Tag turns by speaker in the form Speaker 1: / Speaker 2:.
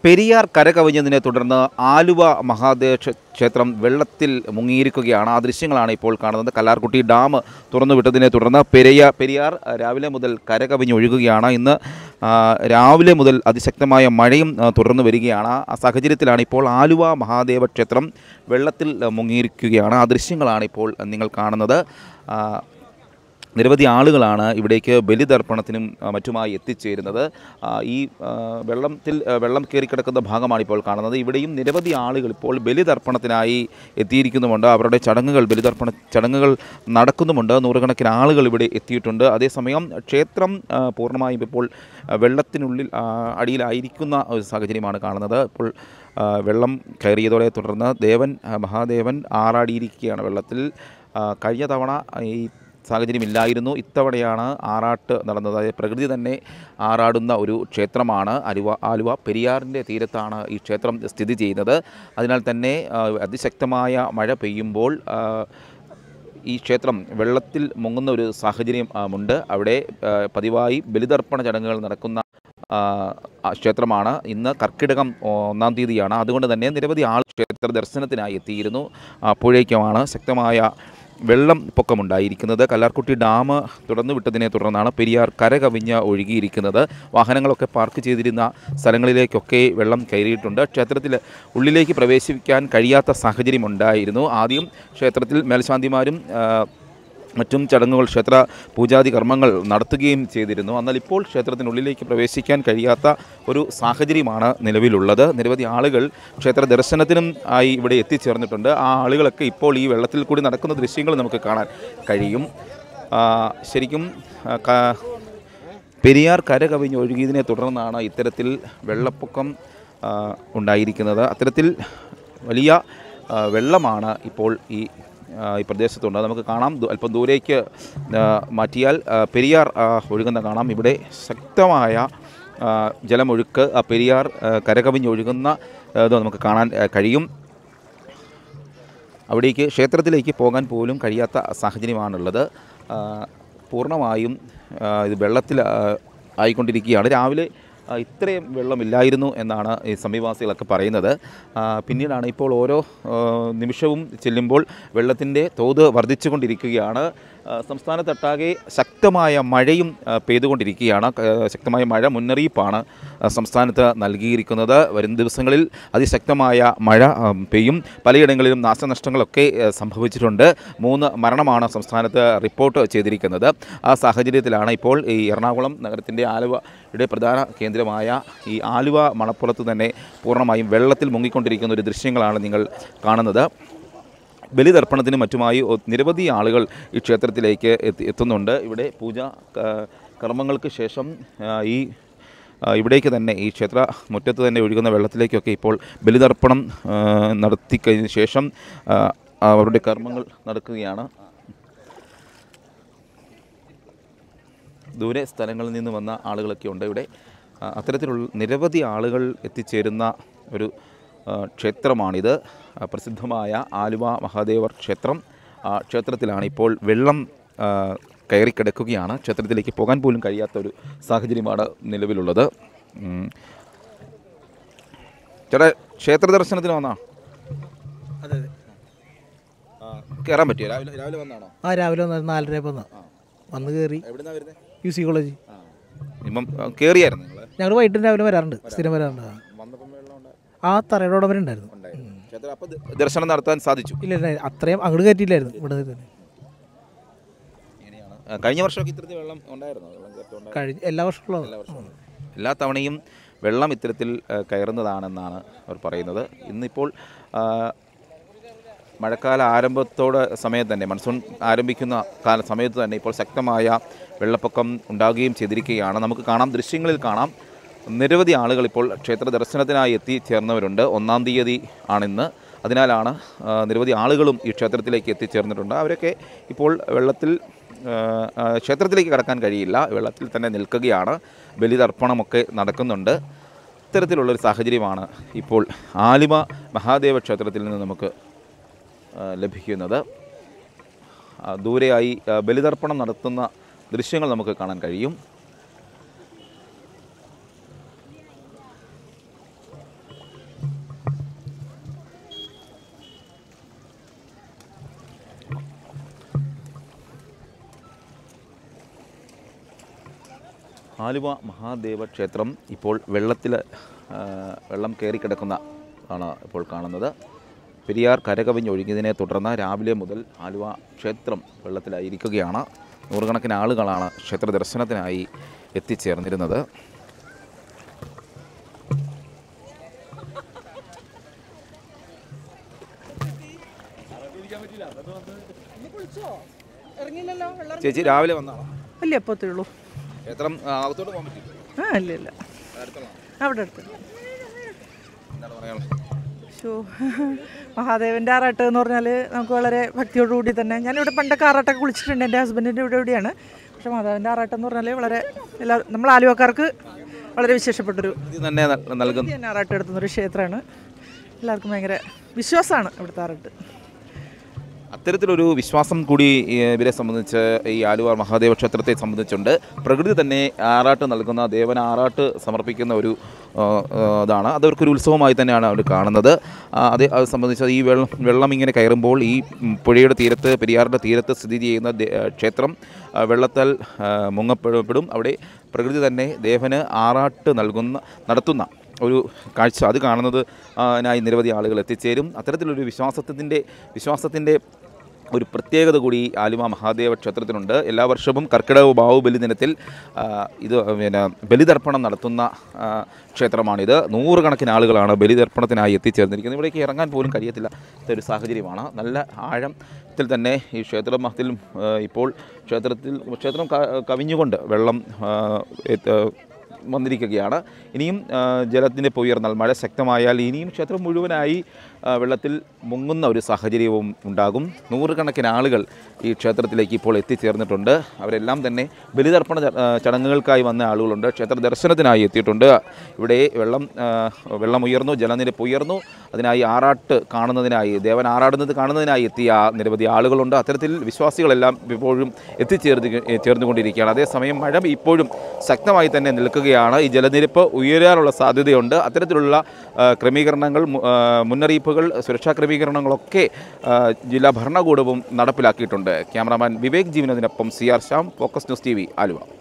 Speaker 1: പെരിയാർ കരകവിഞ്ഞതിനെ തുടർന്ന് ആലുവ മഹാദേവ ക്ഷേത്രം വെള്ളത്തിൽ മുങ്ങിയിരിക്കുകയാണ്. ആ ദൃശ്യങ്ങളാണ് ഇപ്പോൾ കാണുന്നത്. കല്ലാർകുട്ടി ഡാം തുറന്നുവിട്ടതിനെ തുടർന്ന് പെരിയാർ രാവിലെ മുതൽ കരകവിഞ്ഞൊഴുകുകയാണ്. ഇന്ന് രാവിലെ മുതൽ അതിശക്തമായ മഴയും തുടർന്നു വരികയാണ്. ആ സാഹചര്യത്തിലാണ് ഇപ്പോൾ ആലുവ മഹാദേവ ക്ഷേത്രം വെള്ളത്തിൽ മുങ്ങിയിരിക്കുകയാണ്. ആ ദൃശ്യങ്ങളാണ് ഇപ്പോൾ നിങ്ങൾ കാണുന്നത്. നിരവധി ആളുകളാണ് ഇവിടേക്ക് ബലിതർപ്പണത്തിനും മറ്റുമായി എത്തിച്ചേരുന്നത്. ഈ വെള്ളം കയറിക്കിടക്കുന്ന ഭാഗമാണ് ഇപ്പോൾ കാണുന്നത്. ഇവിടെയും നിരവധി ആളുകൾ ഇപ്പോൾ ബലിതർപ്പണത്തിനായി എത്തിയിരിക്കുന്നുമുണ്ട്. അവരുടെ ബലിതർപ്പണ ചടങ്ങുകൾ നടക്കുന്നുമുണ്ട്. നൂറുകണക്കിന് ആളുകൾ ഇവിടെ എത്തിയിട്ടുണ്ട്. അതേസമയം ക്ഷേത്രം പൂർണ്ണമായും ഇപ്പോൾ വെള്ളത്തിനുള്ളിൽ അടിയിലായിരിക്കുന്ന ഒരു സാഹചര്യമാണ് കാണുന്നത്. ഇപ്പോൾ വെള്ളം കയറിയതോടെ തുടർന്ന് മഹാദേവൻ ആറാടിയിരിക്കുകയാണ് വെള്ളത്തിൽ. കഴിഞ്ഞ തവണ ഈ സാഹചര്യമില്ലായിരുന്നു. ഇത്തവണയാണ് ആറാട്ട് നടന്നത്. അതായത് പ്രകൃതി തന്നെ ആറാടുന്ന ഒരു ക്ഷേത്രമാണ് ആലുവ. പെരിയാറിൻ്റെ തീരത്താണ് ഈ ക്ഷേത്രം സ്ഥിതി ചെയ്യുന്നത്. അതിനാൽ തന്നെ അതിശക്തമായ മഴ പെയ്യുമ്പോൾ ഈ ക്ഷേത്രം വെള്ളത്തിൽ മുങ്ങുന്ന ഒരു സാഹചര്യം ഉണ്ട്. അവിടെ പതിവായി ബലിതർപ്പണ ചടങ്ങുകൾ നടക്കുന്ന ക്ഷേത്രമാണ്. ഇന്ന് കർക്കിടകം 1-ാം തീയതിയാണ്. അതുകൊണ്ട് തന്നെ നിരവധി ക്ഷേത്ര ദർശനത്തിനായി എത്തിയിരുന്നു. അപ്പോഴേക്കുമാണ് ശക്തമായ വെള്ളപ്പൊക്കമുണ്ടായിരിക്കുന്നത്. കല്ലാർകുട്ടി ഡാം തുറന്നുവിട്ടതിനെ തുടർന്നാണ് പെരിയാർ കരകവിഞ്ഞ് ഒഴുകിയിരിക്കുന്നത്. വാഹനങ്ങളൊക്കെ പാർക്ക് ചെയ്തിരുന്ന സ്ഥലങ്ങളിലേക്കൊക്കെ വെള്ളം കയറിയിട്ടുണ്ട്. ക്ഷേത്രത്തിൽ ഉള്ളിലേക്ക് പ്രവേശിക്കാൻ കഴിയാത്ത സാഹചര്യമുണ്ടായിരുന്നു. ആദ്യം ക്ഷേത്രത്തിൽ മേൽശാന്തിമാരും മറ്റും ചടങ്ങുകൾ ക്ഷേത്ര പൂജാതി കർമ്മങ്ങൾ നടത്തുകയും ചെയ്തിരുന്നു. എന്നാൽ ഇപ്പോൾ ക്ഷേത്രത്തിനുള്ളിലേക്ക് പ്രവേശിക്കാൻ കഴിയാത്ത ഒരു സാഹചര്യമാണ് നിലവിലുള്ളത്. നിരവധി ആളുകൾ ക്ഷേത്ര ദർശനത്തിനും ആയി ഇവിടെ എത്തിച്ചേർന്നിട്ടുണ്ട്. ആ ആളുകളൊക്കെ ഇപ്പോൾ ഈ വെള്ളത്തിൽ കൂടി നടക്കുന്ന ദൃശ്യങ്ങൾ നമുക്ക് കാണാൻ കഴിയും. ശരിക്കും പെരിയാർ കരകവിഞ്ഞ് ഒഴുകിയതിനെ തുടർന്നാണ് ഇത്തരത്തിൽ വെള്ളപ്പൊക്കം ഉണ്ടായിരിക്കുന്നത്. അത്തരത്തിൽ വലിയ വെള്ളമാണ് ഇപ്പോൾ ഈ പ്രദേശത്തുണ്ട്. നമുക്ക് കാണാം. അല്പം ദൂരേക്ക് മാറ്റിയാൽ പെരിയാർ ഒഴുകുന്ന കാണാം. ഇവിടെ ശക്തമായ ജലമൊഴുക്ക് പെരിയാർ കരകവിഞ്ഞൊഴുകുന്ന നമുക്ക് കാണാൻ കഴിയും. അവിടേക്ക് ക്ഷേത്രത്തിലേക്ക് പോകാൻ പോലും കഴിയാത്ത സാഹചര്യമാണുള്ളത്. പൂർണ്ണമായും ഇത് വെള്ളത്തിൽ ആയിക്കൊണ്ടിരിക്കുകയാണ്. രാവിലെ ഇത്രയും വെള്ളമില്ലായിരുന്നു എന്നാണ് ഈ സമീപവാസികളൊക്കെ പറയുന്നത്. പിന്നീടാണ് ഇപ്പോൾ ഓരോ നിമിഷവും ചെല്ലുമ്പോൾ വെള്ളത്തിൻ്റെ തോത് വർദ്ധിച്ചുകൊണ്ടിരിക്കുകയാണ്. സംസ്ഥാനത്തൊട്ടാകെ ശക്തമായ മഴയും പെയ്തുകൊണ്ടിരിക്കുകയാണ്. ശക്തമായ മഴ മുന്നറിയിപ്പാണ് സംസ്ഥാനത്ത് നൽകിയിരിക്കുന്നത്. വരും ദിവസങ്ങളിൽ അതിശക്തമായ മഴ പെയ്യും. പലയിടങ്ങളിലും നാശനഷ്ടങ്ങളൊക്കെ സംഭവിച്ചിട്ടുണ്ട്. 3 മരണമാണ് സംസ്ഥാനത്ത് റിപ്പോർട്ട് ചെയ്തിരിക്കുന്നത്. ആ സാഹചര്യത്തിലാണ് ഇപ്പോൾ ഈ എറണാകുളം നഗരത്തിൻ്റെ ആലുവയുടെ പ്രധാന കേന്ദ്രമായ ഈ ആലുവ മണപ്പുറത്ത് തന്നെ പൂർണ്ണമായും വെള്ളത്തിൽ മുങ്ങിക്കൊണ്ടിരിക്കുന്ന ഒരു ദൃശ്യങ്ങളാണ് നിങ്ങൾ കാണുന്നത്. ബലിതർപ്പണത്തിനും മറ്റുമായി നിരവധി ആളുകൾ ഈ ക്ഷേത്രത്തിലേക്ക് എത്തുന്നുണ്ട്. ഇവിടെ പൂജാ കർമ്മങ്ങൾക്ക് ശേഷം ഇവിടേക്ക് തന്നെ ഈ ക്ഷേത്ര മുറ്റത്ത് തന്നെ ഒഴുകുന്ന വെള്ളത്തിലേക്കൊക്കെ ഇപ്പോൾ ബലിതർപ്പണം നടത്തിക്കഴിഞ്ഞ ശേഷം അവരുടെ കർമ്മങ്ങൾ നടക്കുകയാണ്. ദൂരെ സ്ഥലങ്ങളിൽ നിന്ന് വന്ന ആളുകളൊക്കെ ഉണ്ട് ഇവിടെ. അത്തരത്തിലുള്ള നിരവധി ആളുകൾ എത്തിച്ചേരുന്ന ഒരു ക്ഷേത്രമാണിത്. പ്രസിദ്ധമായ ആലുവ മഹാദേവർ ക്ഷേത്രം. ക്ഷേത്രത്തിലാണ് ഇപ്പോൾ വെള്ളം കയറിക്കിടക്കുകയാണ്. ക്ഷേത്രത്തിലേക്ക് പോകാൻ പോലും കഴിയാത്തൊരു സാഹചര്യമാണ് നിലവിലുള്ളത്. ചേട്ടാ, ക്ഷേത്ര ദർശനത്തിന് വന്നാ?
Speaker 2: അതെ.
Speaker 1: കയറാൻ പറ്റിയോ? രാവിലെ വന്നാണോ?
Speaker 2: രാവിലെ 4:30 വന്ന് കയറി.
Speaker 1: എവിടുന്നാ വരുന്നത്?
Speaker 2: UC college.
Speaker 1: ഇപ്പം കയറിയായിരുന്നു
Speaker 2: ഞങ്ങൾ വൈകിട്ട് രാവിലെ വരാറുണ്ട്. സ്ഥിരം വരാറുണ്ട്. തറയോടെ വരെ ഉണ്ടായിരുന്നു.
Speaker 1: ദർശനം നടത്താൻ സാധിച്ചു?
Speaker 2: ഇല്ല, അത്രയും അങ്ങോട്ട് കയറ്റിയില്ലായിരുന്നു. ഇവിടെ തന്നെ
Speaker 1: കഴിഞ്ഞ വർഷമൊക്കെ ഇത്തരത്തിൽ വെള്ളം ഉണ്ടായിരുന്നു?
Speaker 2: എല്ലാ വർഷവും
Speaker 1: എല്ലാ തവണയും വെള്ളം ഇത്തരത്തിൽ കയറുന്നതാണെന്നാണ് അവർ പറയുന്നത്. ഇന്നിപ്പോൾ മഴക്കാല സമയത്ത് തന്നെ മൺസൂൺ ആരംഭിക്കുന്ന സമയത്ത് തന്നെ ഇപ്പോൾ ശക്തമായ വെള്ളപ്പൊക്കം ഉണ്ടാകുകയും ചെയ്തിരിക്കുകയാണ്. നമുക്ക് കാണാം, ദൃശ്യങ്ങളിൽ കാണാം, നിരവധി ആളുകൾ ഇപ്പോൾ ക്ഷേത്ര ദർശനത്തിനായി എത്തിച്ചേർന്നവരുണ്ട്. 1-ാം തീയതി ആണിന്ന്. അതിനാലാണ് നിരവധി ആളുകളും ഈ ക്ഷേത്രത്തിലേക്ക് എത്തിച്ചേർന്നിട്ടുണ്ട്. അവരൊക്കെ ഇപ്പോൾ ക്ഷേത്രത്തിലേക്ക് കടക്കാൻ കഴിയില്ല, വെള്ളത്തിൽ തന്നെ നിൽക്കുകയാണ്. ബലിതർപ്പണമൊക്കെ നടക്കുന്നുണ്ട്. ഇത്തരത്തിലുള്ളൊരു സാഹചര്യമാണ് ഇപ്പോൾ ആലുവ മഹാദേവ ക്ഷേത്രത്തിൽ നിന്ന് നമുക്ക് ലഭിക്കുന്നത്. ദൂരെയായി ബലിതർപ്പണം നടത്തുന്ന ദൃശ്യങ്ങൾ നമുക്ക് കാണാൻ കഴിയും. ആലുവ മഹാദേവ ക്ഷേത്രം ഇപ്പോൾ വെള്ളം കയറിക്കിടക്കുന്ന ആണ് ഇപ്പോൾ കാണുന്നത്. പെരിയാർ കരകവിഞ്ഞൊഴുകിയതിനെ തുടർന്ന് രാവിലെ മുതൽ ആലുവ ക്ഷേത്രം വെള്ളത്തിലായിരിക്കുകയാണ്. നൂറുകണക്കിന് ആളുകളാണ് ക്ഷേത്ര ദർശനത്തിനായി എത്തിച്ചേർന്നിരുന്നത്. ചേച്ചി രാവിലെ വന്നാണോ?
Speaker 3: അല്ല എപ്പോഴത്തേ ഉള്ളൂ.
Speaker 1: ക്ഷേത്രം അകത്തോട്ട് പോകാൻ പറ്റില്ല?
Speaker 3: ഇല്ല അവിടെ അടുത്ത്. മഹാദേവൻ്റെ ആറാട്ട് എന്ന് പറഞ്ഞാൽ നമുക്ക് വളരെ ഭക്തിയോടുകൂടി തന്നെ, ഞാനിവിടെ പണ്ടൊക്കെ ആറാട്ടൊക്കെ കുളിച്ചിട്ടുണ്ട്. എൻ്റെ ഹസ്ബൻഡിൻ്റെ ഇവിടെയാണ്. പക്ഷേ മഹാദേവൻ്റെ ആറാട്ട് എന്ന് പറഞ്ഞാൽ വളരെ നമ്മൾ ആലുവക്കാർക്ക് വളരെ വിശേഷപ്പെട്ടൊരു
Speaker 1: തന്നെ നൽകുന്ന
Speaker 3: ആറാട്ട് എടുത്തുന്നൊരു ക്ഷേത്രമാണ്. എല്ലാവർക്കും ഭയങ്കര വിശ്വാസമാണ് ഇവിടുത്തെ ആറാട്ട്.
Speaker 1: അത്തരത്തിലൊരു വിശ്വാസം കൂടി ഇവരെ സംബന്ധിച്ച്, ഈ ആലുവ മഹാദേവ ക്ഷേത്രത്തെ സംബന്ധിച്ചുണ്ട്. പ്രകൃതി തന്നെ ആറാട്ട് നൽകുന്ന, ദേവന ആറാട്ട് സമർപ്പിക്കുന്ന ഒരു ഇതാണ്. അതൊരു ഉത്സവമായി തന്നെയാണ് അവർ കാണുന്നത്. അത് സംബന്ധിച്ച് ഈ വെള്ളം ഇങ്ങനെ കയറുമ്പോൾ ഈ പുഴയുടെ തീരത്ത്, പെരിയാറിൻ്റെ തീരത്ത് സ്ഥിതി ചെയ്യുന്ന ക്ഷേത്രം വെള്ളത്താൽ മുങ്ങപ്പെടും. അവിടെ പ്രകൃതി തന്നെ ദേവന് ആറാട്ട് നടത്തുന്ന ഒരു കാഴ്ച അത് കാണുന്നത് നിരവധി ആളുകൾ എത്തിച്ചേരും. അത്തരത്തിലൊരു വിശ്വാസത്തിൻ്റെ ഒരു പ്രത്യേകത കൂടി ആലുവ മഹാദേവ ക്ഷേത്രത്തിനുണ്ട്. എല്ലാ വർഷവും കർക്കിടക ബാഹുബലി ദിനത്തിൽ ഇത് ബലിതർപ്പണം നടത്തുന്ന ക്ഷേത്രമാണിത്. നൂറുകണക്കിന് ആളുകളാണ് ബലിതർപ്പണത്തിനായി എത്തിച്ചേർന്നിരിക്കുന്നത്. ഇവിടേക്ക് ഇറങ്ങാൻ പോലും കഴിയത്തില്ല ഒരു സാഹചര്യമാണ്. നല്ല ആഴത്തിൽ തന്നെ ഈ ക്ഷേത്രത്തിൽ ഇപ്പോൾ ക്ഷേത്രം കവിഞ്ഞുകൊണ്ട് വെള്ളം വന്നിരിക്കുകയാണ്. ഇനിയും ജലത്തിൻ്റെ ഉയർന്നാൽ, മഴ ശക്തമായാൽ ഇനിയും ക്ഷേത്രം മുഴുവനായി വെള്ളത്തിൽ മുങ്ങുന്ന ഒരു സാഹചര്യവും ഉണ്ടാകും. നൂറുകണക്കിന് ആളുകൾ ഈ ക്ഷേത്രത്തിലേക്ക് ഇപ്പോൾ എത്തിച്ചേർന്നിട്ടുണ്ട്. അവരെല്ലാം തന്നെ ബലിതർപ്പണ ചടങ്ങുകൾക്കായി വന്ന ആളുകളുണ്ട്. ക്ഷേത്ര ദർശനത്തിനായി എത്തിയിട്ടുണ്ട്. ഇവിടെ വെള്ളം ഉയർന്നു, ജലനിരപ്പ് ഉയർന്നു. അതിനായി ആറാട്ട് കാണുന്നതിനായി, ദേവൻ ആറാടുന്നത് കാണുന്നതിനായി എത്തിയ നിരവധി ആളുകളുണ്ട്. അത്തരത്തിൽ വിശ്വാസികളെല്ലാം ഇപ്പോഴും ചേർന്നുകൊണ്ടിരിക്കുകയാണ്. അതേസമയം മഴ ഇപ്പോഴും ശക്തമായി തന്നെ നിൽക്കുകയാണ്. ഈ ജലനിരപ്പ് ഉയരാനുള്ള സാധ്യതയുണ്ട്. അത്തരത്തിലുള്ള ക്രമീകരണങ്ങൾ, മുന്നറിയിപ്പുകൾ, സുരക്ഷാ ക്രമീകരണങ്ങളൊക്കെ ജില്ലാ ഭരണകൂടവും നടപ്പിലാക്കിയിട്ടുണ്ട്. ക്യാമറാമാൻ വിവേക് ജീവനത്തിനൊപ്പം CR Shyam, focus news TV, Aluva.